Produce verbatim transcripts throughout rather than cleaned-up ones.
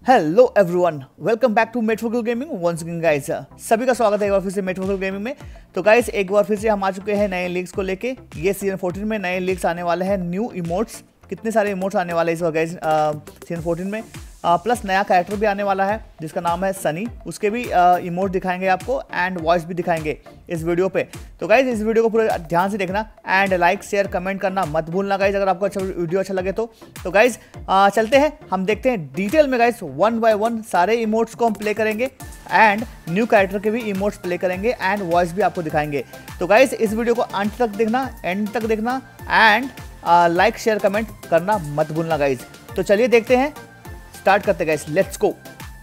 Hello everyone, welcome back to made for kill gaming once again guys. सभी का स्वागत है एक बार फिर से मेड फॉर किल गेमिंग में। तो गाइस एक बार फिर से हम आ चुके हैं नए लीग्स को लेके। ये सीजन फोर्टीन में नए लीग्स आने वाले हैं, न्यू इमोट्स, कितने सारे इमोट्स आने वाले हैं इस बार गाइस सीजन फोर्टीन में। प्लस नया कैरेक्टर भी आने वाला है जिसका नाम है सनी, उसके भी इमोट दिखाएंगे आपको एंड वॉइस भी दिखाएंगे इस वीडियो पे। तो गाइज इस वीडियो को पूरे ध्यान से देखना एंड लाइक शेयर कमेंट करना मत भूलना गाइज, अगर आपको अच्छा वीडियो अच्छा लगे तो। तो गाइज चलते हैं, हम देखते हैं डिटेल में गाइज, वन बाय वन सारे इमोट्स को हम प्ले करेंगे एंड न्यू कैरेक्टर के भी इमोट्स प्ले करेंगे एंड वॉइस भी आपको दिखाएंगे। तो गाइज इस वीडियो को अंत तक देखना, एंड तक देखना एंड लाइक शेयर कमेंट करना मत भूलना गाइज। तो चलिए देखते हैं, स्टार्ट करते guys, let's go.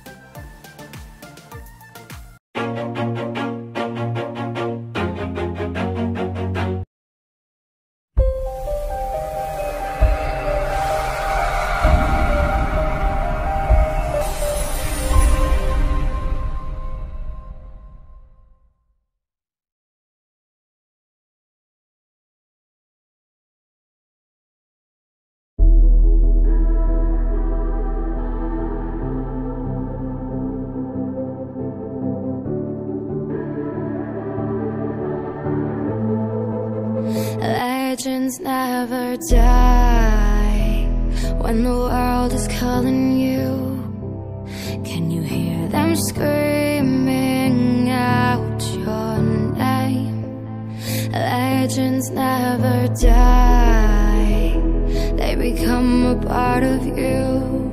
Legends never die when the world is calling you. Can you hear them screaming out your name? Legends never die, they become a part of you.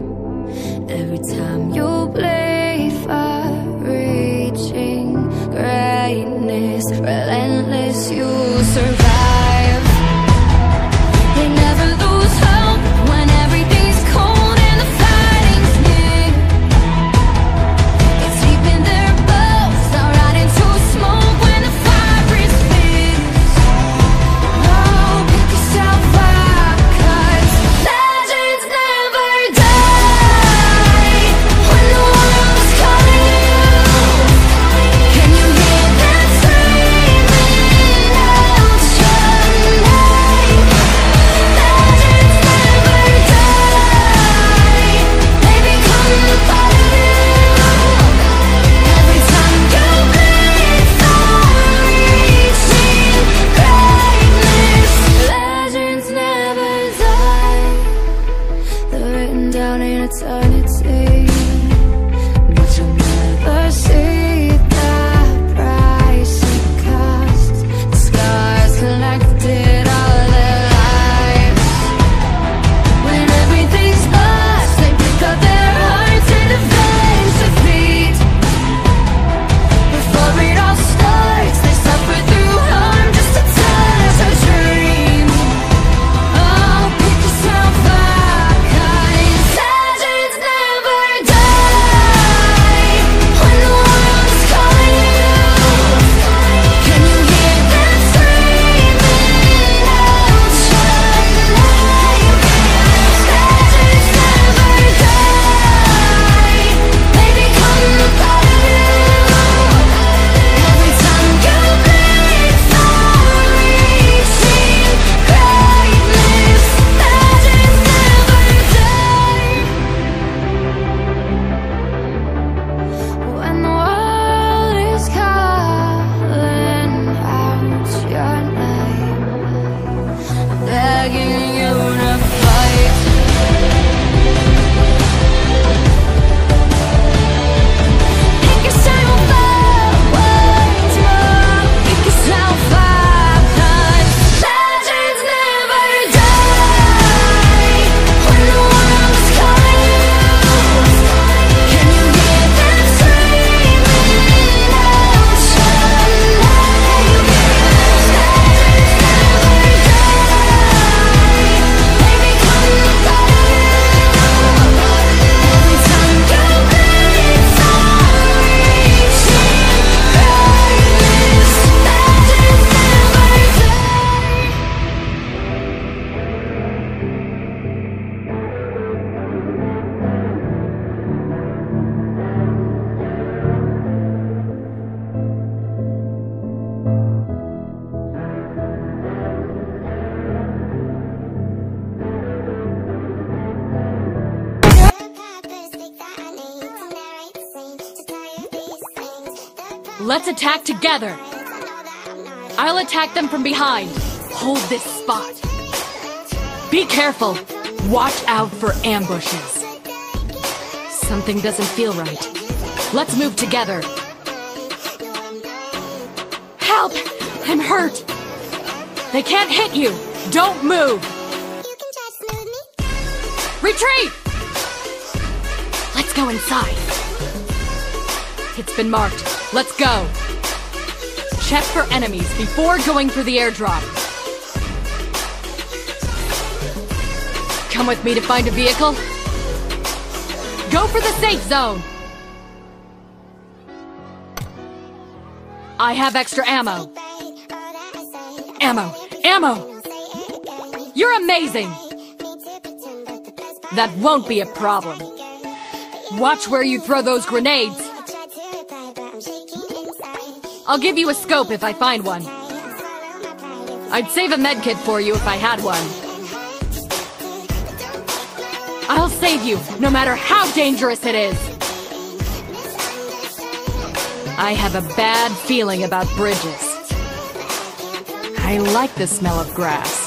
Every time you bleed for reaching greatness, relentless you survive. Legends never Let's attack together. I'll attack them from behind. Hold this spot. Be careful. Watch out for ambushes. Something doesn't feel right. Let's move together. Help! I'm hurt! They can't hit you! Don't move! Retreat! Let's go inside. It's been marked. Let's go. Check for enemies before going for the airdrop. Come with me to find a vehicle. Go for the safe zone. I have extra ammo. Ammo! Ammo! You're amazing! That won't be a problem. Watch where you throw those grenades. I'll give you a scope if I find one. I'd save a medkit for you if I had one. I'll save you, no matter how dangerous it is. I have a bad feeling about bridges. I like the smell of grass.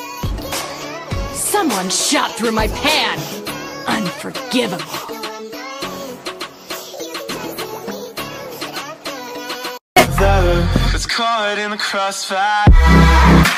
Someone shot through my pan! Unforgivable. It's caught in the crossfire.